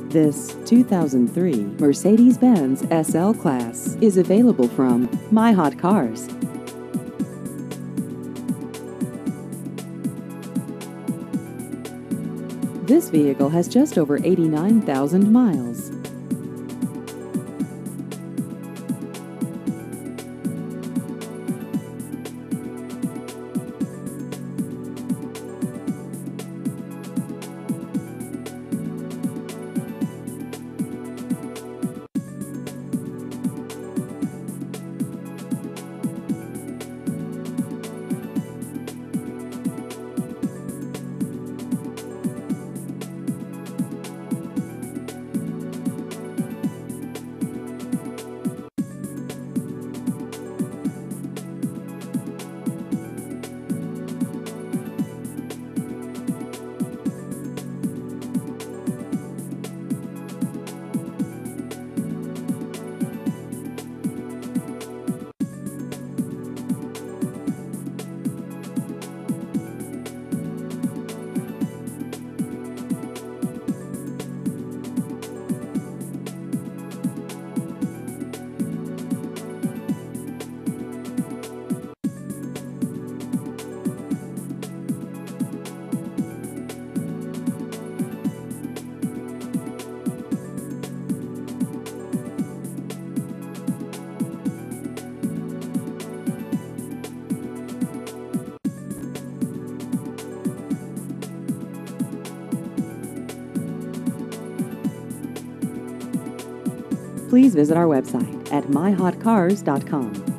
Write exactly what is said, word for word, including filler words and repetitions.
This two thousand three Mercedes-Benz S L Class is available from My Hot Cars. This vehicle has just over eighty-nine thousand miles. Please visit our website at my hot cars dot com.